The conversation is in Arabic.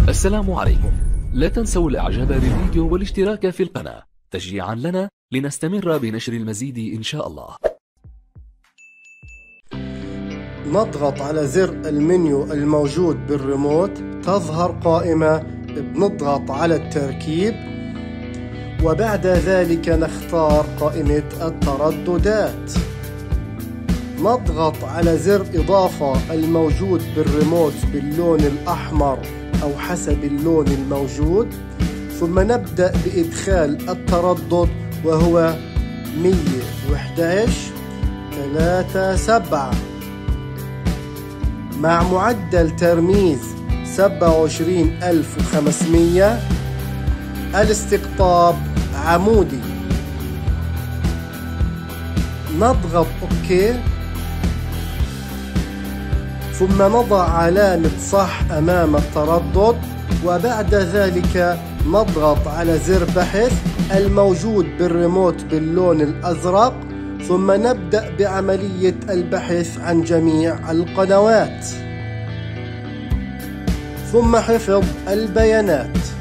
السلام عليكم. لا تنسوا الاعجاب بالفيديو والاشتراك في القناة تشجيعا لنا لنستمر بنشر المزيد ان شاء الله. نضغط على زر المنيو الموجود بالريموت، تظهر قائمة بنضغط على التركيب، وبعد ذلك نختار قائمة الترددات. نضغط على زر إضافة الموجود بالريموت باللون الأحمر أو حسب اللون الموجود، ثم نبدأ بإدخال التردد وهو 111.37 مع معدل ترميز 27500. الاستقطاب عمودي. نضغط OK، ثم نضع علامة صح أمام التردد، وبعد ذلك نضغط على زر بحث الموجود بالريموت باللون الأزرق، ثم نبدأ بعملية البحث عن جميع القنوات، ثم حفظ البيانات.